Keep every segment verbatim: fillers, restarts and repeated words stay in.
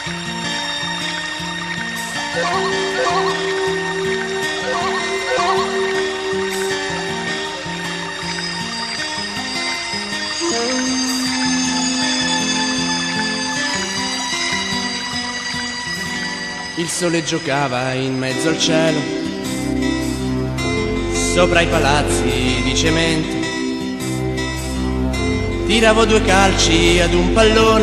Il sole giocava in mezzo al cielo, sopra i palazzi di cemento. Tiravo due calci ad un pallone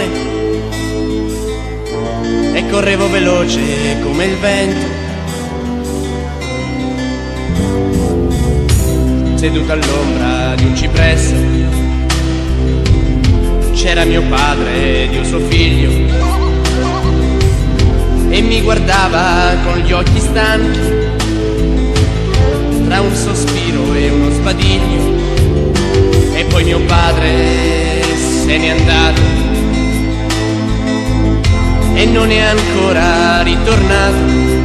e correvo veloce come il vento. Seduto all'ombra di un cipresso c'era mio padre ed io suo figlio, e mi guardava con gli occhi stanchi, tra un sospiro e uno sbadiglio. E poi mio padre se n'è andato e non è ancora ritornato.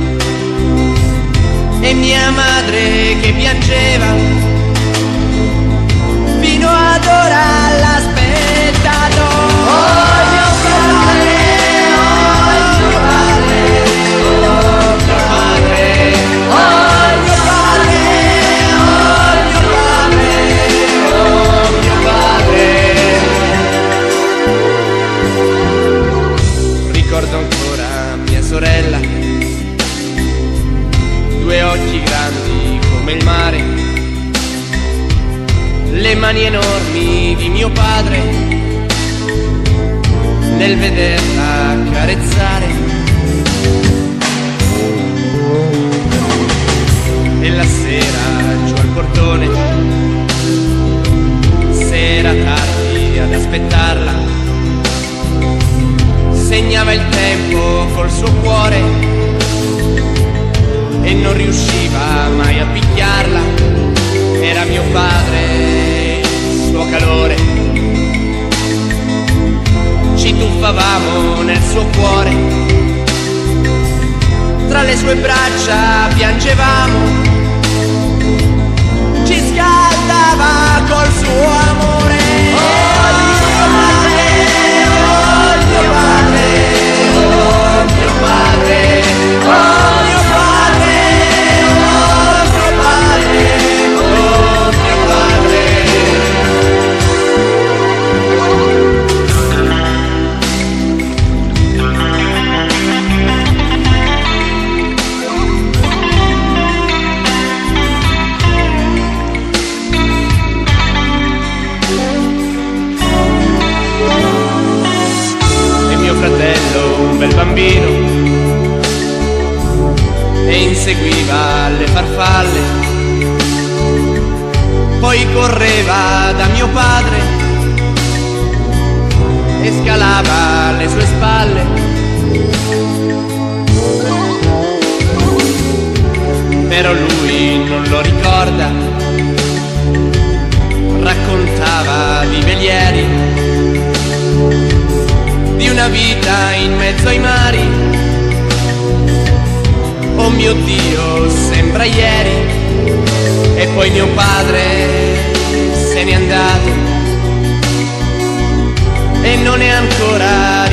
E mia madre che piangeva fino ad ora l'ha aspettato. Oh mio padre, oh mio padre, oh mio padre, oh mio padre, oh mio padre. Ricordo ancora mia sorella, due occhi grandi come il mare, le mani enormi di mio padre nel vederla carezzare. E la sera giù al portone, se era tardi ad aspettarla, segnava il tempo col suo cuore e non riusciva mai a picchiarla. Era mio padre, il suo calore, ci tuffavamo nel suo cuore, tra le sue braccia piangevamo, ci scaldava col suo amore. Oh mio padre, oh mio padre, oh mio padre, oh mio padre, oh mio padre, oh mio padre. E mio fratello, un bel bambino, e inseguiva le farfalle, poi correva da mio padre e scalava le sue spalle. Però lui non lo ricorda, raccontava di velieri, di una vita in mezzo ai mari. Oh mio Dio, sembra ieri. E poi mio padre se n'è andato e non è ancora